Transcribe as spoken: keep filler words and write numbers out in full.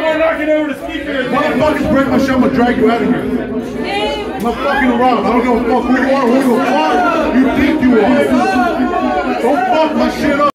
we're knocking over the speaker. Motherfuckers break my shit, I'm gonna drag you out of here. I'm not fucking around. I don't give a fuck who you are, who you are, you think you are. Don't fuck my shit up.